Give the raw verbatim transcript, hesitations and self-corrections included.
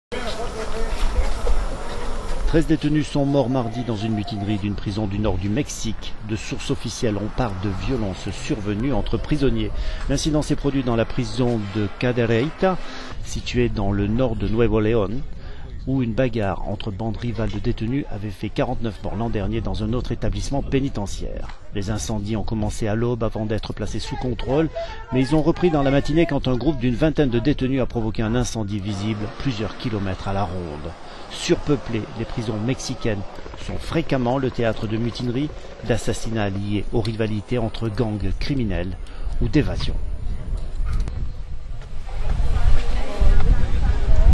treize détenus sont morts mardi dans une mutinerie d'une prison du nord du Mexique. De sources officielles, on parle de violences survenues entre prisonniers. L'incident s'est produit dans la prison de Cadereyta, située dans le nord de Nuevo León, où une bagarre entre bandes rivales de détenus avait fait quarante-neuf morts l'an dernier dans un autre établissement pénitentiaire. Les incendies ont commencé à l'aube avant d'être placés sous contrôle, mais ils ont repris dans la matinée quand un groupe d'une vingtaine de détenus a provoqué un incendie visible plusieurs kilomètres à la ronde. Surpeuplées, les prisons mexicaines sont fréquemment le théâtre de mutineries, d'assassinats liés aux rivalités entre gangs criminels ou d'évasion.